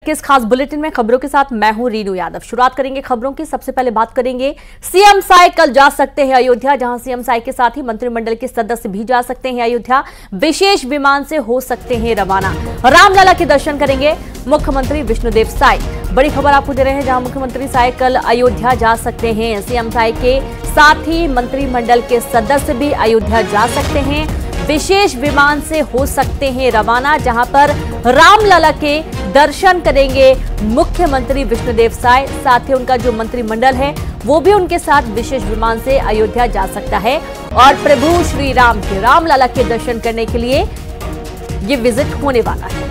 के इस खास बुलेटिन में खबरों के साथ मैं हूं रीनू यादव। शुरुआत करेंगे खबरों की। सबसे पहले बात करेंगे सीएम साय कल जा सकते हैं अयोध्या, जहां सीएम साय के साथ ही मंत्रिमंडल के सदस्य भी जा सकते हैं अयोध्या। विशेष विमान से हो सकते हैं रवाना। रामलला के दर्शन करेंगे मुख्यमंत्री विष्णुदेव साय। बड़ी खबर आपको दे रहे हैं, जहां मुख्यमंत्री साय कल अयोध्या जा सकते हैं। सीएम साय के साथ ही मंत्रिमंडल के सदस्य भी अयोध्या जा सकते हैं। विशेष विमान से हो सकते हैं रवाना, जहां पर रामलला के दर्शन करेंगे मुख्यमंत्री विष्णुदेव साय। साथ ही उनका जो मंत्रिमंडल है वो भी उनके साथ विशेष विमान से अयोध्या जा सकता है और प्रभु श्री राम के रामलला के दर्शन करने के लिए ये विजिट होने वाला है।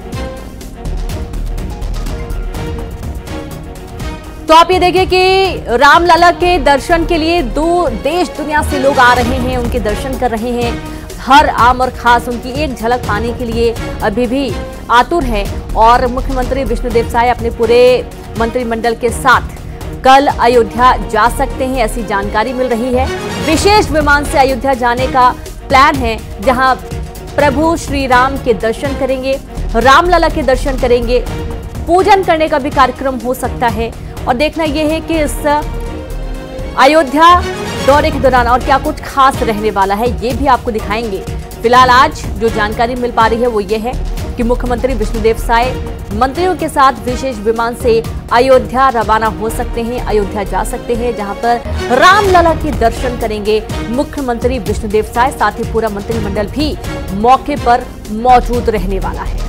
तो आप ये देखिए कि रामलला के दर्शन के लिए देश दुनिया से लोग आ रहे हैं, उनके दर्शन कर रहे हैं। हर आम और खास उनकी एक झलक पाने के लिए अभी भी आतुर है और मुख्यमंत्री विष्णुदेव साय अपने पूरे मंत्रिमंडल के साथ कल अयोध्या जा सकते हैं, ऐसी जानकारी मिल रही है। विशेष विमान से अयोध्या जाने का प्लान है, जहां प्रभु श्री राम के दर्शन करेंगे, रामलला के दर्शन करेंगे, पूजन करने का भी कार्यक्रम हो सकता है। और देखना यह है कि इस अयोध्या दौरे के दौरान और क्या कुछ खास रहने वाला है, ये भी आपको दिखाएंगे। फिलहाल आज जो जानकारी मिल पा रही है वो ये है कि मुख्यमंत्री विष्णुदेव साय मंत्रियों के साथ विशेष विमान से अयोध्या रवाना हो सकते हैं, अयोध्या जा सकते हैं, जहां पर रामलला के दर्शन करेंगे मुख्यमंत्री विष्णुदेव साय। साथ ही पूरा मंत्रिमंडल भी मौके पर मौजूद रहने वाला है।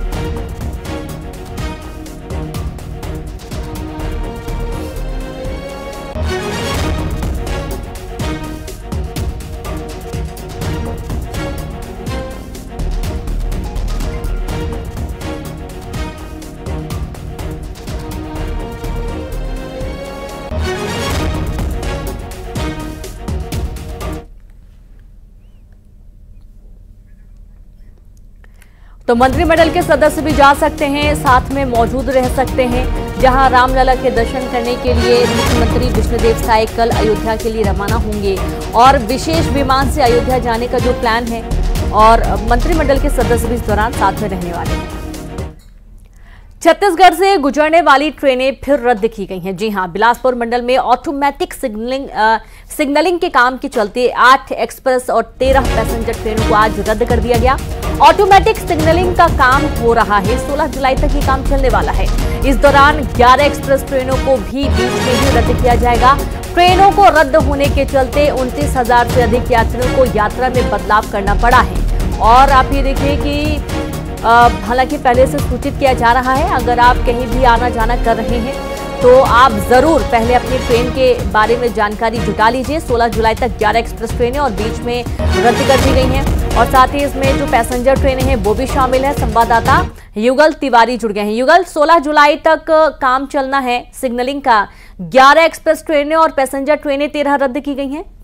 तो मंत्रिमंडल के सदस्य भी जा सकते हैं, साथ में मौजूद रह सकते हैं, जहां रामलला के दर्शन करने के लिए मुख्यमंत्री विष्णुदेव साय कल अयोध्या के लिए रवाना होंगे और विशेष विमान से अयोध्या जाने का जो प्लान है और मंत्रिमंडल के सदस्य भी इस दौरान साथ में रहने वाले हैं। छत्तीसगढ़ से गुजरने वाली ट्रेनें फिर रद्द की गई हैं। जी हां, बिलासपुर मंडल में ऑटोमेटिक सिग्नलिंग के काम के चलते 8 एक्सप्रेस और 13 पैसेंजर ट्रेनों को आज रद्द कर दिया गया। ऑटोमेटिक सिग्नलिंग का काम हो रहा है, 16 जुलाई तक ये काम चलने वाला है। इस दौरान 11 एक्सप्रेस ट्रेनों को भी बीच में ही रद्द किया जाएगा। ट्रेनों को रद्द होने के चलते 29,000 से अधिक यात्रियों को यात्रा में बदलाव करना पड़ा है। और आप ये देखिए कि हालांकि पहले से सूचित किया जा रहा है, अगर आप कहीं भी आना जाना कर रहे हैं तो आप जरूर पहले अपनी ट्रेन के बारे में जानकारी जुटा लीजिए। 16 जुलाई तक 11 एक्सप्रेस ट्रेनें और बीच में रद्द कर दी गई हैं और साथ ही इसमें जो पैसेंजर ट्रेनें हैं वो भी शामिल है। संवाददाता युगल तिवारी जुड़ गए हैं। युगल, 16 जुलाई तक काम चलना है सिग्नलिंग का, 11 एक्सप्रेस ट्रेनें और पैसेंजर ट्रेनें 13 रद्द की गई हैं।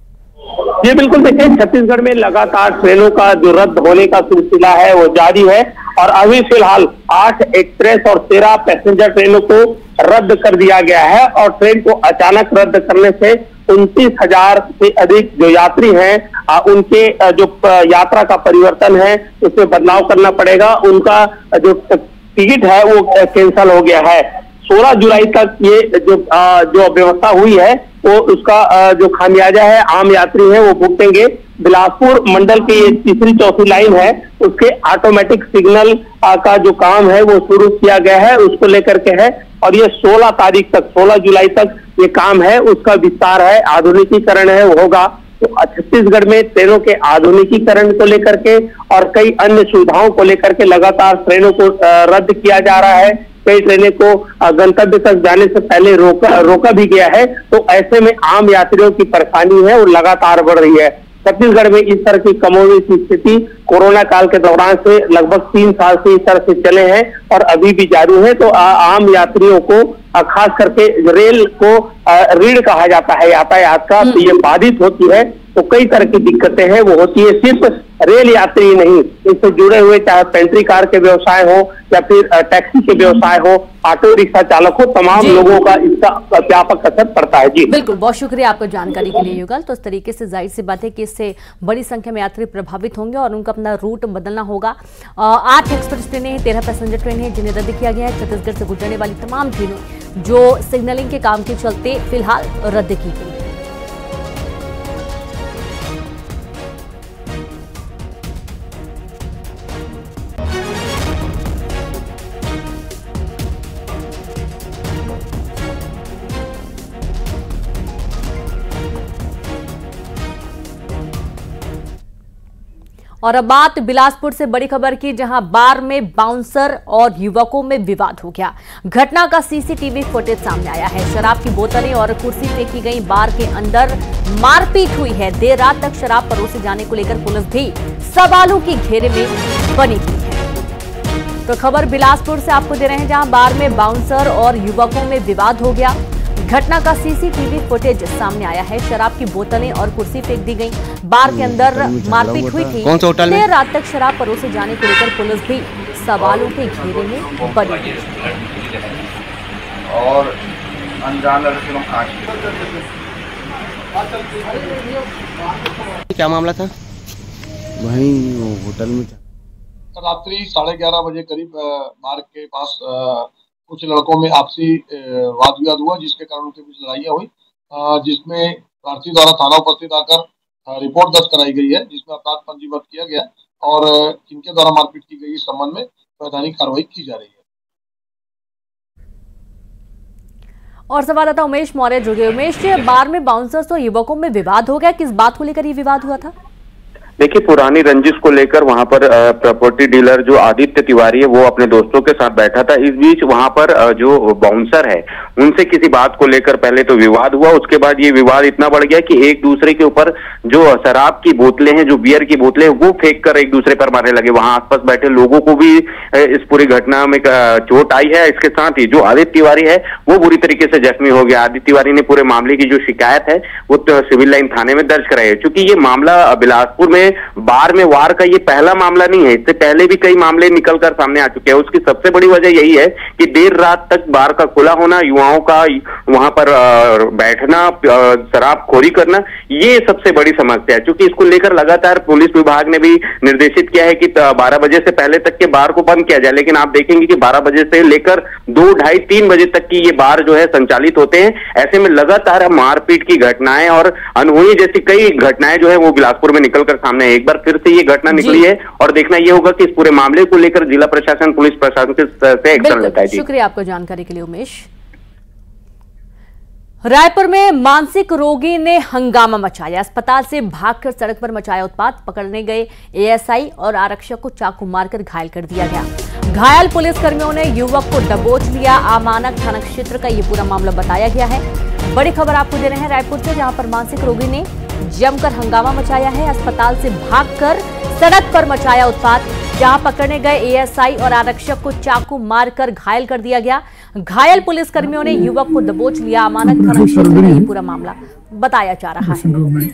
जी बिल्कुल, देखिए छत्तीसगढ़ में लगातार ट्रेनों का जो रद्द होने का सिलसिला है वो जारी है और अभी फिलहाल 8 एक्सप्रेस और 13 पैसेंजर ट्रेनों को रद्द कर दिया गया है। और ट्रेन को अचानक रद्द करने से 29,000 से अधिक जो यात्री हैं उनके जो यात्रा का परिवर्तन है उसमें बदलाव करना पड़ेगा। उनका जो टिकट है वो कैंसिल हो गया है। 16 जुलाई तक ये जो व्यवस्था हुई है वो उसका जो खामियाजा है आम यात्री है वो भुगतेंगे। बिलासपुर मंडल की ये तीसरी चौथी लाइन है, उसके ऑटोमेटिक सिग्नल का जो काम है वो शुरू किया गया है, उसको लेकर के है। और ये 16 तारीख तक, 16 जुलाई तक ये काम है, उसका विस्तार है, आधुनिकीकरण है वो होगा। तो छत्तीसगढ़ में ट्रेनों के आधुनिकीकरण को लेकर के और कई अन्य सुविधाओं को लेकर के लगातार ट्रेनों को रद्द किया जा रहा है। कई ट्रेनें को गंतव्य तक जाने से पहले रोका भी गया है। तो ऐसे में आम यात्रियों की परेशानी है वो लगातार बढ़ रही है। छत्तीसगढ़ में इस तरह की कमोबेश स्थिति कोरोना काल के दौरान से लगभग 3 साल से इस तरह से चले हैं और अभी भी जारी है। तो आम यात्रियों को खास करके रेल को रीढ़ कहा जाता है यातायात का, तो ये बाधित होती है। तो कई तरह की दिक्कतें हैं वो होती है। सिर्फ रेल यात्री ही नहीं, इससे जुड़े हुए चाहे पेंट्री कार के व्यवसाय हो या फिर टैक्सी के व्यवसाय हो, ऑटो रिक्शा चालक हो, तमाम लोगों का इसका व्यापक असर पड़ता है। जी बिल्कुल, बहुत शुक्रिया आपको जानकारी के लिए युगल। तो इस तरीके से जाहिर सी बात है कि इससे बड़ी संख्या में यात्री प्रभावित होंगे और उनका अपना रूट बदलना होगा। 8 एक्सप्रेस ट्रेनें हैं, 13 पैसेंजर ट्रेन है जिन्हें रद्द किया गया है। छत्तीसगढ़ से गुजरने वाली तमाम ट्रेनें जो सिग्नलिंग के काम के चलते फिलहाल रद्द की गई। और अब बात बिलासपुर से बड़ी खबर की, जहां बार में बाउंसर और युवकों में विवाद हो गया। घटना का सीसीटीवी फुटेज सामने आया है। शराब की बोतलें और कुर्सी फेंकी गई, बार के अंदर मारपीट हुई है। देर रात तक शराब परोसे जाने को लेकर पुलिस भी सवालों के घेरे में बनी हुई है। तो खबर बिलासपुर से आपको दे रहे हैं, जहां बार में बाउंसर और युवकों में विवाद हो गया। घटना का सीसीटीवी फुटेज सामने आया है। शराब की बोतलें और कुर्सी फेंक दी गई, बार के अंदर मारपीट हुई थी। कौन सा होटल में? देर रात तक शराब परोसे जाने को लेकर पुलिस भी सवालों के घेरे में बनी हुई है। और अनजान लड़के लोग क्या मामला था? वहीं वो होटल में रात्रि 11:30 बजे करीब बार के पास कुछ लड़कों में आपसी वाद विवाद हुआ, जिसके कारण उनके बीच लड़ाइयाँ हुई, जिसमें प्रार्थी द्वारा थाना उपस्थित आकर रिपोर्ट दर्ज कराई गई है, जिसमें अपराध पंजीबद्ध किया गया और इनके द्वारा मारपीट की गई इस संबंध में वैधानिक कार्रवाई की जा रही है। और संवाददाता उमेश मौर्य जुड़ गए। उमेश, बार में बाउंसर्स और युवकों में विवाद हो गया, किस बात को लेकर ये विवाद हुआ था? देखिए, पुरानी रंजिश को लेकर वहां पर प्रॉपर्टी डीलर जो आदित्य तिवारी है वो अपने दोस्तों के साथ बैठा था। इस बीच वहां पर जो बाउंसर है उनसे किसी बात को लेकर पहले तो विवाद हुआ। उसके बाद ये विवाद इतना बढ़ गया कि एक दूसरे के ऊपर जो शराब की बोतलें हैं, जो बियर की बोतलें हैं, वो फेंक कर एक दूसरे पर मारने लगे। वहां आसपास बैठे लोगों को भी इस पूरी घटना में चोट आई है। इसके साथ ही जो आदित्य तिवारी है वो बुरी तरीके से जख्मी हो गया। आदित्य तिवारी ने पूरे मामले की जो शिकायत है वो सिविल लाइन थाने में दर्ज कराई है। चूंकि ये मामला बिलासपुर में बार में वार का ये पहला मामला नहीं है, इससे पहले भी कई मामले निकलकर सामने आ चुके हैं। उसकी सबसे बड़ी वजह यही है कि देर रात तक बार का खुला होना, युवाओं का वहां पर बैठना, शराबखोरी करना, ये सबसे बड़ी समस्या है। क्योंकि इसको लेकर लगातार पुलिस विभाग ने भी निर्देशित किया है कि 12 बजे से पहले तक के बार को बंद किया जाए, लेकिन आप देखेंगे कि 12 बजे से लेकर 2, ढाई, 3 बजे तक की ये बार जो है संचालित होते हैं। ऐसे में लगातार मारपीट की घटनाएं और अनहोनी जैसी कई घटनाएं जो है वो बिलासपुर में निकलकर सामने एक बार फिर से ये घटना निकली है। और देखना ये होगा कि इस पूरे मामले को लेकर जिला प्रशासन, पुलिस प्रशासन से एक्शन लेता है। शुक्रिया आपको जानकारी के लिए उमेश। रायपुर में मानसिक रोगी ने हंगामा मचाया। अस्पताल से भागकर सड़क पर मचाया उत्पात। पकड़ने गए एएसआई और आरक्षक को चाकू मारकर घायल कर दिया गया। घायल पुलिसकर्मियों ने युवक को दबोच लिया। आमानक थाना क्षेत्र का ये पूरा मामला बताया गया है। बड़ी खबर आपको दे रहे हैं रायपुर से, जहां पर मानसिक रोगी ने जमकर हंगामा मचाया है। अस्पताल से भागकर सड़क पर मचाया उत्पात। जहां पकड़ने गए एएसआई और आरक्षक को चाकू मारकर घायल कर दिया गया। घायल पुलिसकर्मियों ने युवक को दबोच लिया। अमानक थाना क्षेत्र में ये पूरा मामला बताया जा रहा है।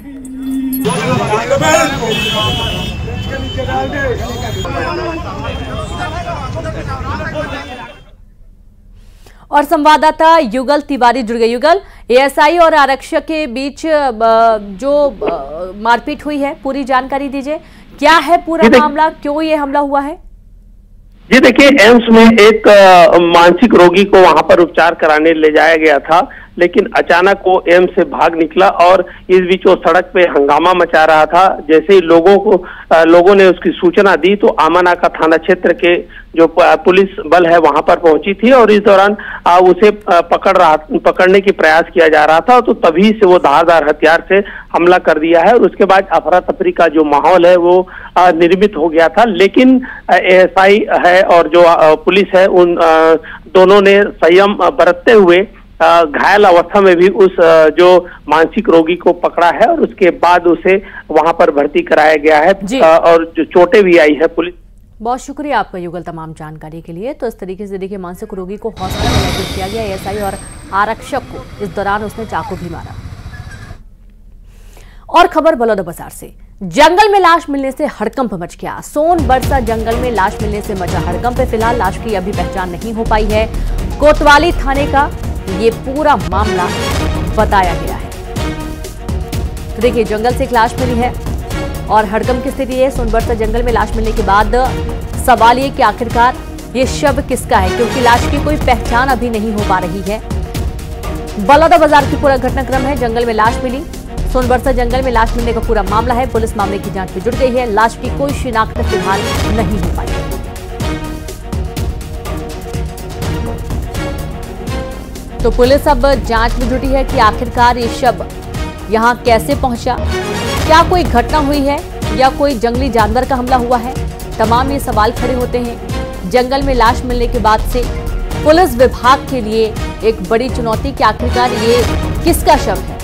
और संवाददाता युगल तिवारी जुड़ गए। युगल, एएसआई और आरक्षक के बीच जो मारपीट हुई है, पूरी जानकारी दीजिए। क्या है पूरा मामला, क्यों ये हमला हुआ है? जी देखिए, एम्स में एक मानसिक रोगी को वहां पर उपचार कराने ले जाया गया था, लेकिन अचानक वो एम्स से भाग निकला और इस बीच वो सड़क पे हंगामा मचा रहा था। जैसे ही लोगों ने उसकी सूचना दी तो आमानाका थाना क्षेत्र के जो पुलिस बल है वहां पर पहुंची थी और इस दौरान उसे पकड़ने की प्रयास किया जा रहा था। तो तभी से वो धारदार हथियार से हमला कर दिया है और उसके बाद अफरा तफरी का जो माहौल है वो निर्मित हो गया था। लेकिन एएसआई है और जो पुलिस है, उन दोनों ने संयम बरतते हुए घायल अवस्था में भी उस जो मानसिक रोगी को पकड़ा है और उसके बाद उसे वहां पर भर्ती कराया गया है और जो चोटें भी आई है। पुलिस, बहुत शुक्रिया आपका युगल तमाम जानकारी के लिए। तो इस तरीके से देखिए, मानसिक रोगी को हॉस्पिटल में एडमिट किया गया। एएसआई और आरक्षक को इस दौरान उसने चाकू भी मारा। और खबर बलौदाबाजार से, जंगल में लाश मिलने से हड़कंप मच गया। सोनबरसा जंगल में लाश मिलने से मचा हड़कंप। फिलहाल लाश की अभी पहचान नहीं हो पाई है। कोतवाली थाने का ये पूरा मामला बताया गया है। तो देखिए, जंगल से एक लाश मिली है और हड़कंप की स्थिति है। सोनबरसा जंगल में लाश मिलने के बाद सवाल ये कि आखिरकार ये शव किसका है, क्योंकि लाश की कोई पहचान अभी नहीं हो पा रही है। बलौदा बाजार की पूरा घटनाक्रम है। जंगल में लाश मिली, सोनबरसा जंगल में लाश मिलने का पूरा मामला है। पुलिस मामले की जांच में जुट गई है। लाश की कोई शिनाख्त फिलहाल नहीं हो पाई। तो पुलिस अब जांच में जुटी है कि आखिरकार ये शव यहां कैसे पहुंचा, क्या कोई घटना हुई है या कोई जंगली जानवर का हमला हुआ है। तमाम ये सवाल खड़े होते हैं। जंगल में लाश मिलने के बाद से पुलिस विभाग के लिए एक बड़ी चुनौती कि आखिरकार ये किसका शव है।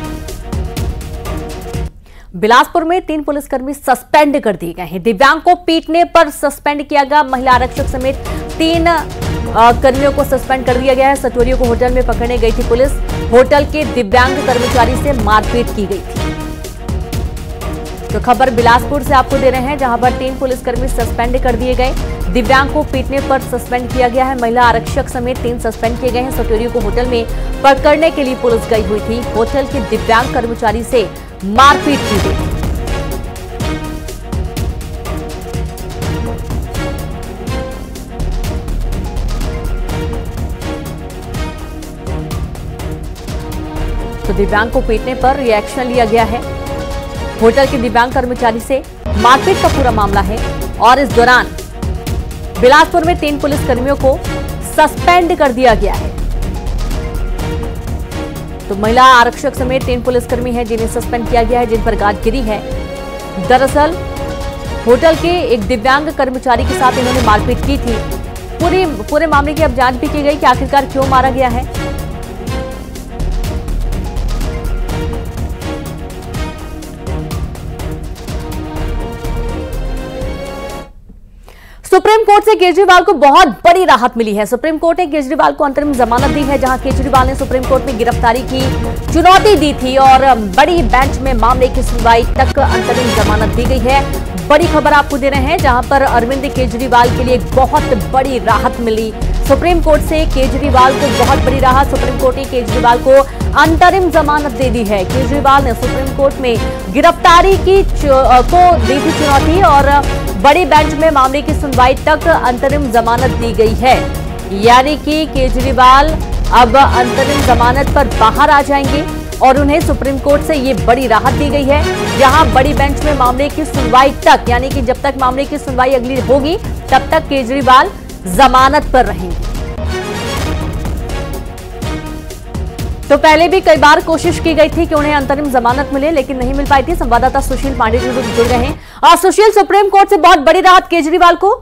बिलासपुर में 3 पुलिसकर्मी सस्पेंड कर दिए गए हैं। दिव्यांग को पीटने पर सस्पेंड किया गया। महिला आरक्षक समेत 3 कर्मियों को सस्पेंड कर दिया गया है। सटोरियों को होटल में पकड़ने गई थी पुलिस। होटल के दिव्यांग कर्मचारी से मारपीट की गई थी। तो खबर बिलासपुर से आपको दे रहे हैं, जहां पर 3 पुलिसकर्मी सस्पेंड कर दिए गए। दिव्यांग को पीटने पर सस्पेंड किया गया है। महिला आरक्षक समेत 3 सस्पेंड किए गए हैं। सटोरियों को होटल में पकड़ने के लिए पुलिस गई हुई थी। होटल के दिव्यांग कर्मचारी से मारपीट की गई। तो दिव्यांग को पीटने पर रिएक्शन लिया गया है। होटल के दिव्यांग कर्मचारी से मारपीट का पूरा मामला है और इस दौरान बिलासपुर में 3 पुलिसकर्मियों को सस्पेंड कर दिया गया है। तो महिला आरक्षक समेत 3 पुलिसकर्मी हैं जिन्हें सस्पेंड किया गया है, जिन पर गाज गिरी है। दरअसल होटल के एक दिव्यांग कर्मचारी के साथ इन्होंने मारपीट की थी। पूरे मामले की अब जांच भी की गई कि आखिरकार क्यों मारा गया है। सुप्रीम कोर्ट से केजरीवाल को बहुत बड़ी राहत मिली है। सुप्रीम कोर्ट ने केजरीवाल को अंतरिम जमानत दी है, जहां केजरीवाल ने सुप्रीम कोर्ट में गिरफ्तारी की चुनौती दी थी और बड़ी बेंच में मामले की सुनवाई तक अंतरिम जमानत दी गई है। बड़ी खबर आपको दे रहे हैं, जहां पर अरविंद केजरीवाल के लिए एक बहुत बड़ी राहत मिली। सुप्रीम कोर्ट से केजरीवाल को बहुत बड़ी राहत। सुप्रीम कोर्ट ने केजरीवाल को अंतरिम जमानत दे दी है। केजरीवाल ने सुप्रीम कोर्ट में गिरफ्तारी को दी थी चुनौती और बड़ी बेंच में मामले की सुनवाई तक अंतरिम जमानत दी गई है। यानी कि केजरीवाल अब अंतरिम जमानत पर बाहर आ जाएंगे और उन्हें सुप्रीम कोर्ट से ये बड़ी राहत दी गई है, जहां बड़ी बेंच में मामले की सुनवाई तक, यानी कि जब तक मामले की सुनवाई अगली होगी तब तक केजरीवाल जमानत पर रहेंगे। तो पहले भी कई बार कोशिश की गई थी कि उन्हें अंतरिम जमानत मिले, लेकिन नहीं मिल पाई थी। संवाददाता सुशील पांडे जुड़ गए हैं। और सुशील, सुप्रीम कोर्ट से बहुत बड़ी राहत केजरीवाल को।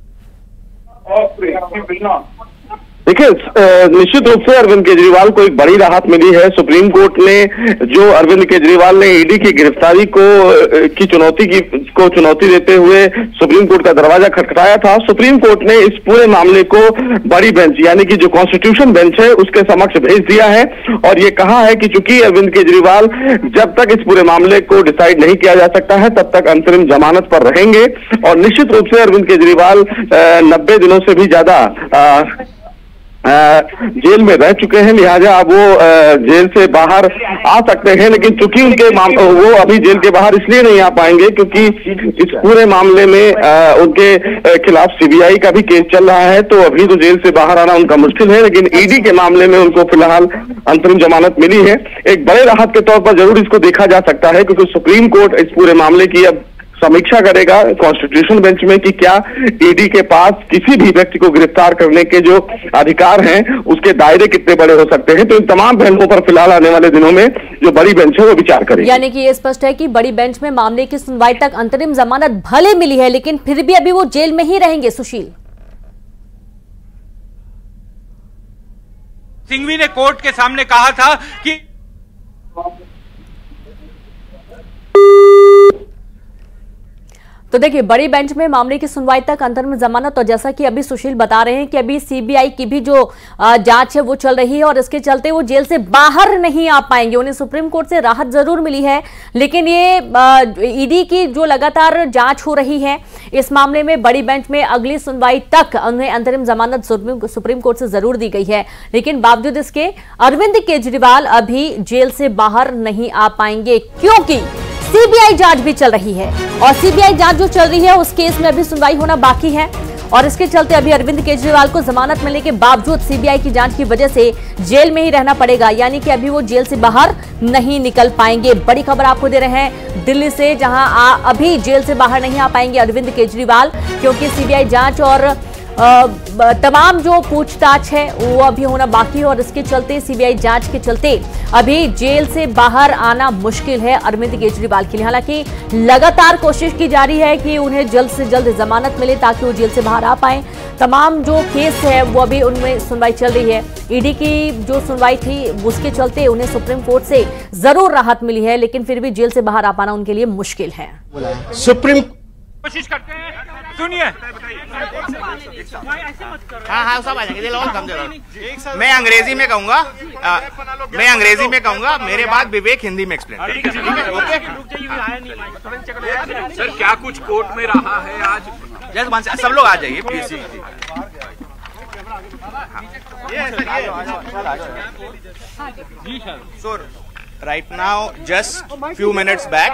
देखिए, निश्चित रूप से अरविंद केजरीवाल को एक बड़ी राहत मिली है। सुप्रीम कोर्ट ने जो अरविंद केजरीवाल ने ईडी की गिरफ्तारी की चुनौती देते हुए सुप्रीम कोर्ट का दरवाजा खटखटाया था, सुप्रीम कोर्ट ने इस पूरे मामले को बड़ी बेंच यानी कि जो कॉन्स्टिट्यूशन बेंच है उसके समक्ष भेज दिया है और ये कहा है कि चूंकि अरविंद केजरीवाल जब तक इस पूरे मामले को डिसाइड नहीं किया जा सकता है तब तक अंतरिम जमानत पर रहेंगे। और निश्चित रूप से अरविंद केजरीवाल 90 दिनों से भी ज्यादा जेल में रह चुके हैं, लिहाजा अब वो जेल से बाहर आ सकते हैं। लेकिन चूंकि वो अभी जेल के बाहर इसलिए नहीं आ पाएंगे क्योंकि इस पूरे मामले में उनके खिलाफ सीबीआई का भी केस चल रहा है, तो अभी तो जेल से बाहर आना उनका मुश्किल है। लेकिन ईडी के मामले में उनको फिलहाल अंतरिम जमानत मिली है। एक बड़े राहत के तौर पर जरूर इसको देखा जा सकता है, क्योंकि सुप्रीम कोर्ट इस पूरे मामले की अब समीक्षा करेगा कॉन्स्टिट्यूशन बेंच में कि क्या ईडी के पास किसी भी व्यक्ति को गिरफ्तार करने के जो अधिकार हैं उसके दायरे कितने बड़े हो सकते हैं। तो इन तमाम पहलुओं पर फिलहाल आने वाले दिनों में जो बड़ी बेंच है वो विचार करेगी। यानी कि ये स्पष्ट है कि बड़ी बेंच में मामले की सुनवाई तक अंतरिम जमानत भले मिली है, लेकिन फिर भी अभी वो जेल में ही रहेंगे। सुशील, सिंघवी ने कोर्ट के सामने कहा था कि तो देखिए, बड़ी बेंच में मामले की सुनवाई तक अंतरिम जमानत, और जैसा कि अभी सुशील बता रहे हैं कि अभी सीबीआई की भी जो जांच है वो चल रही है और इसके चलते वो जेल से बाहर नहीं आ पाएंगे। उन्हें सुप्रीम कोर्ट से राहत जरूर मिली है, लेकिन ये ईडी की जो लगातार जांच हो रही है इस मामले में बड़ी बेंच में अगली सुनवाई तक उन्हें अंतरिम जमानत सुप्रीम कोर्ट से जरूर दी गई है। लेकिन बावजूद इसके अरविंद केजरीवाल अभी जेल से बाहर नहीं आ पाएंगे, क्योंकि सीबीआई जांच भी चल रही है और सीबीआई जांच जो चल रही है उस केस में अभी सुनवाई होना बाकी है। और इसके चलते अभी अरविंद केजरीवाल को जमानत मिलने के बावजूद सीबीआई की जांच की वजह से जेल में ही रहना पड़ेगा, यानी कि अभी वो जेल से बाहर नहीं निकल पाएंगे। बड़ी खबर आपको दे रहे हैं दिल्ली से, जहां अभी जेल से बाहर नहीं आ पाएंगे अरविंद केजरीवाल, क्योंकि सीबीआई जांच और तमाम जो पूछताछ है वो अभी होना बाकी है और इसके चलते सीबीआई जांच के चलते अभी जेल से बाहर आना मुश्किल है अरविंद केजरीवाल के लिए। हालांकि लगातार कोशिश की जा रही है कि उन्हें जल्द से जल्द जमानत मिले ताकि वो जेल से बाहर आ पाए। तमाम जो केस है वो अभी उनमें सुनवाई चल रही है। ईडी की जो सुनवाई थी उसके चलते उन्हें सुप्रीम कोर्ट से जरूर राहत मिली है, लेकिन फिर भी जेल से बाहर आ पाना उनके लिए मुश्किल है। सुप्रीम कोशिश करते हैं, सुनिए। हाँ सब आ जाएंगे, लोग समझो। मैं अंग्रेजी में कहूंगा, मेरे बाद विवेक हिंदी में एक्सप्लेन। सर, क्या कुछ कोर्ट में रहा है आज? जैसे सब लोग आ जाइए please. Sir, right now just few minutes back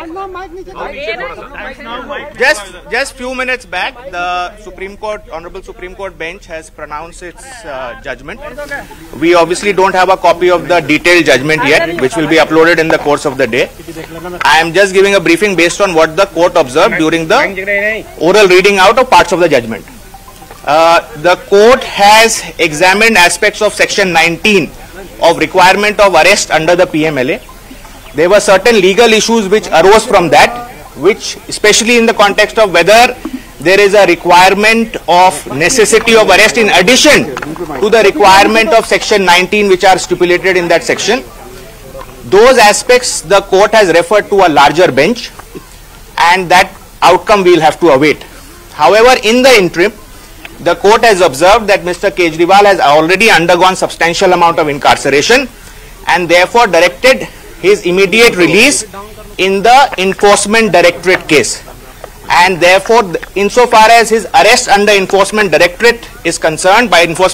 the honorable Supreme Court bench has pronounced its judgment. We obviously don't have a copy of the detailed judgment yet, which will be uploaded in the course of the day. I am just giving a briefing based on what the court observed during the oral reading out of parts of the judgment. The court has examined aspects of section 19 of requirement of arrest under the PMLA. There were certain legal issues which arose from that, which especially in the context of whether there is a requirement of necessity of arrest in addition to the requirement of section 19 which are stipulated in that section. Those aspects the court has referred to a larger bench, and that outcome we will have to await. However, in the interim, the court has observed that Mr. Kejriwal has already undergone substantial amount of incarceration and therefore directed his immediate release in the Enforcement Directorate case, and therefore insofar as his arrest under Enforcement Directorate is concerned,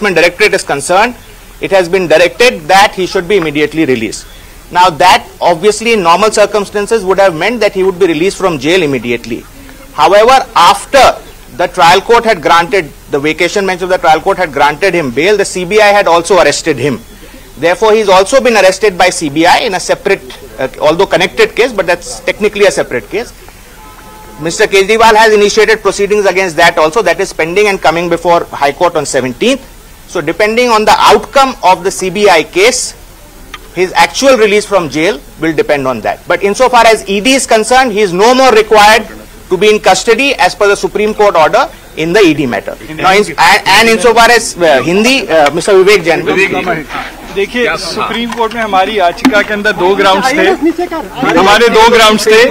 it has been directed that he should be immediately released. Now that obviously in normal circumstances would have meant that he would be released from jail immediately. However, after the trial court had granted, the vacation bench of the trial court had granted him bail, the CBI had also arrested him. Therefore, he has also been arrested by CBI in a separate, although connected case, but that's technically a separate case. Mr. Kejriwal has initiated proceedings against that also, that is pending and coming before High Court on 17th. So, depending on the outcome of the CBI case, his actual release from jail will depend on that. But insofar as ED is concerned, he is no more required to be in custody as per the Supreme Court order in the ED matter. Now, and insofar as Hindi, Mr. Vivek Jain. देखिए, Supreme Court में हमारी याचिका के अंदर दो grounds थे, हमारे दो ग्राउंड्स थे।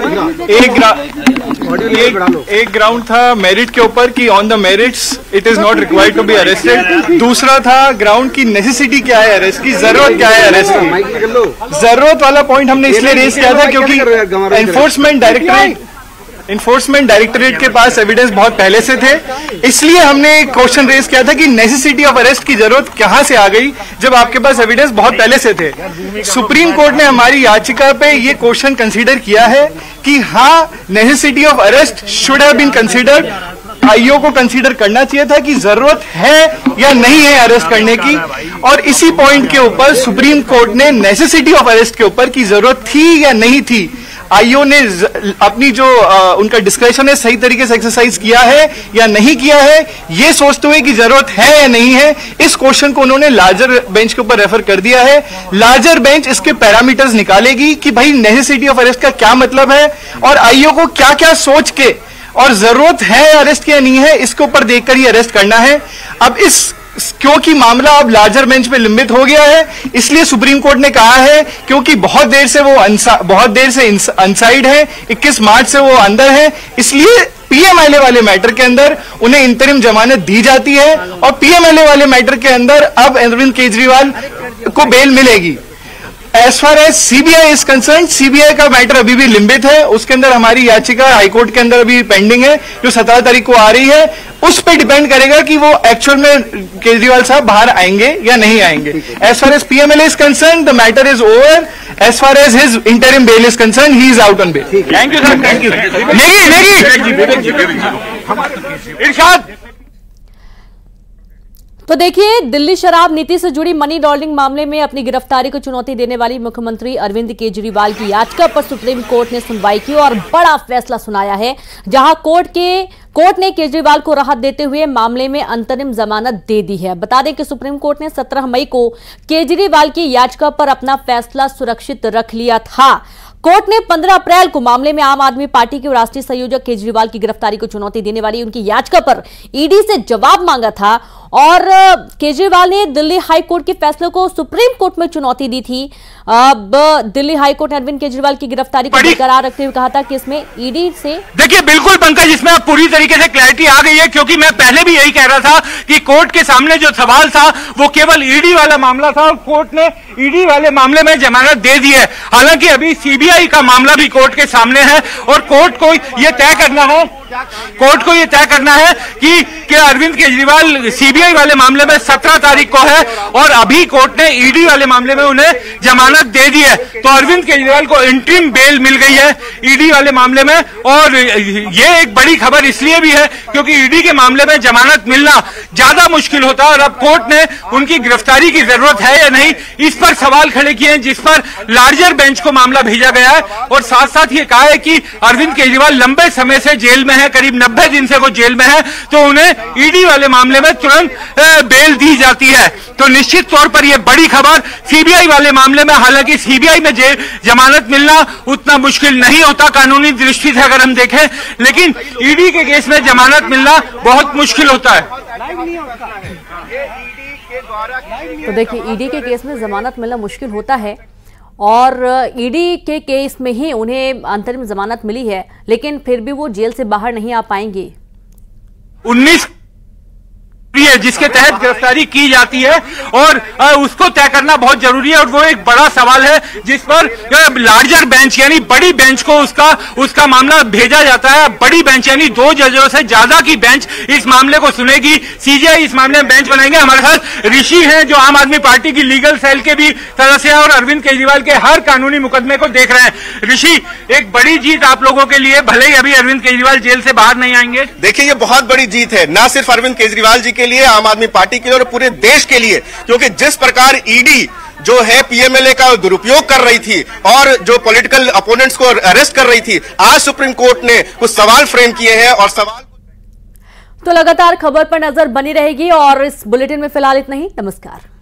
एक ग्राउंड था मेरिट के ऊपर कि on the merits it is not required to be arrested. दूसरा था ग्राउंड की नेसेसिटी क्या है अरेस्ट की, जरूरत क्या है अरेस्ट की। जरूरत वाला पॉइंट हमने इसलिए रेज किया था क्योंकि इन्फोर्समेंट डायरेक्टरेट के पास एविडेंस बहुत पहले से थे, इसलिए हमने क्वेश्चन रेज किया था कि नेसेसिटी ऑफ अरेस्ट की जरूरत कहां से आ गई जब आपके पास एविडेंस बहुत पहले से थे। सुप्रीम कोर्ट ने हमारी याचिका पे ये क्वेश्चन कंसीडर किया है कि हाँ, necessity of arrest should have been considered. IO को कंसीडर करना चाहिए था कि जरूरत है या नहीं है अरेस्ट करने की, और इसी पॉइंट के ऊपर सुप्रीम कोर्ट ने नेसेसिटी ऑफ अरेस्ट के ऊपर की जरूरत थी या नहीं थी, आईओ ने अपनी जो उनका डिस्क्रिप्शन है सही तरीके से एक्सरसाइज किया है या नहीं किया है, ये सोचते हुए कि जरूरत है या नहीं है, इस क्वेश्चन को उन्होंने लार्जर बेंच के ऊपर रेफर कर दिया है। लार्जर बेंच इसके पैरामीटर्स निकालेगी कि भाई नेसेसिटी ऑफ अरेस्ट का क्या मतलब है और आईओ को क्या क्या सोच के और जरूरत है अरेस्ट की या नहीं है, इसके ऊपर देखकर ही अरेस्ट करना है। अब इस क्योंकि मामला अब लार्जर बेंच पे लंबित हो गया है, इसलिए सुप्रीम कोर्ट ने कहा है, क्योंकि बहुत देर से अनसाइड है, 21 मार्च से वो अंदर है, इसलिए पीएमएलए वाले मैटर के अंदर उन्हें इंतरिम जमानत दी जाती है और पीएमएलए वाले मैटर के अंदर अब अरविंद केजरीवाल को बेल मिलेगी। As far as CBI is concern, CBI का मैटर अभी भी लंबित है, उसके अंदर हमारी याचिका हाईकोर्ट के अंदर अभी पेंडिंग है, जो 17 तारीख को आ रही है। उस पर डिपेंड करेगा कि वो एक्चुअल में केजरीवाल साहब बाहर आएंगे या नहीं आएंगे। As far as PMLA is concern, the matter is over. As far as his interim bail is concern, he is out on bail. Thank you sir, thank you. इरशाद। तो देखिए, दिल्ली शराब नीति से जुड़ी मनी लॉन्ड्रिंग मामले में अपनी गिरफ्तारी को चुनौती देने वाली मुख्यमंत्री अरविंद केजरीवाल की याचिका पर सुप्रीम कोर्ट ने सुनवाई की और बड़ा फैसला सुनाया है, जहां कोर्ट ने केजरीवाल को राहत देते हुए मामले में अंतरिम जमानत दे दी है। बता दें कि सुप्रीम कोर्ट ने 17 मई को केजरीवाल की याचिका पर अपना फैसला सुरक्षित रख लिया था। कोर्ट ने 15 अप्रैल को मामले में आम आदमी पार्टी के राष्ट्रीय संयोजक केजरीवाल की गिरफ्तारी को चुनौती देने वाली उनकी याचिका पर ईडी से जवाब मांगा था और केजरीवाल ने दिल्ली हाई कोर्ट के फैसले को सुप्रीम कोर्ट में चुनौती दी थी। अब दिल्ली हाई कोर्ट ने अरविंद केजरीवाल की गिरफ्तारी को बरकरार रखते हुए कहा था कि इसमें ईडी से देखिए, बिल्कुल पंकज, इसमें अब पूरी तरीके से क्लैरिटी आ गई है, क्योंकि मैं पहले भी यही कह रहा था कि कोर्ट के सामने जो सवाल था वो केवल ईडी वाला मामला था और कोर्ट ने ईडी वाले मामले में जमानत दे दी है। हालांकि अभी सीबीआई का मामला भी कोर्ट के सामने है और कोर्ट को यह तय करना है कि अरविंद केजरीवाल सीबीआई वाले मामले में 17 तारीख को है और अभी कोर्ट ने ईडी वाले मामले में उन्हें जमानत दे दी है। तो अरविंद केजरीवाल को इंटरिम बेल मिल गई है ईडी वाले मामले में, और ये एक बड़ी खबर इसलिए भी है क्योंकि ईडी के मामले में जमानत मिलना ज्यादा मुश्किल होता है और अब कोर्ट ने उनकी गिरफ्तारी की जरूरत है या नहीं, इस पर सवाल खड़े किए हैं, जिस पर लार्जर बेंच को मामला भेजा गया है। और साथ साथ ये कहा है कि अरविंद केजरीवाल लंबे समय से जेल में है, करीब 90 दिन से वो जेल में है, तो उन्हें ईडी वाले मामले में तुरंत बेल दी जाती है। तो निश्चित तौर पर यह बड़ी खबर सीबीआई वाले मामले में, हालांकि सीबीआई में जमानत मिलना उतना मुश्किल नहीं होता कानूनी दृष्टि से अगर हम देखें, लेकिन ईडी के केस में जमानत मिलना बहुत मुश्किल होता है। तो देखिए, ईडी के केस में जमानत मिलना मुश्किल होता है और ईडी के केस में ही उन्हें अंतरिम जमानत मिली है, लेकिन फिर भी वो जेल से बाहर नहीं आ पाएंगे। 19 जिसके तहत गिरफ्तारी की जाती है और उसको तय करना बहुत जरूरी है और वो एक बड़ा सवाल है जिस पर लार्जर बेंच यानी बड़ी बेंच को उसका मामला भेजा जाता है। बड़ी बेंच यानी 2 जजों से ज्यादा की बेंच इस मामले को सुनेगी। सीजीआई इस मामले में बेंच बनाएंगे। हमारे साथ ऋषि हैं जो आम आदमी पार्टी की लीगल सेल के भी सदस्य हैं और अरविंद केजरीवाल के हर कानूनी मुकदमे को देख रहे हैं। ऋषि, एक बड़ी जीत आप लोगों के लिए, भले ही अभी अरविंद केजरीवाल जेल से बाहर नहीं आएंगे। देखिए, ये बहुत बड़ी जीत है, न सिर्फ अरविंद केजरीवाल जी के लिए, आम आदमी पार्टी के लिए और पूरे देश के लिए, क्योंकि जिस प्रकार ईडी जो है पीएमएलए का दुरुपयोग कर रही थी और जो पॉलिटिकल अपोनेंट्स को अरेस्ट कर रही थी, आज सुप्रीम कोर्ट ने कुछ सवाल फ्रेम किए हैं और सवाल तो लगातार खबर पर नजर बनी रहेगी और इस बुलेटिन में फिलहाल इतना ही। नमस्कार।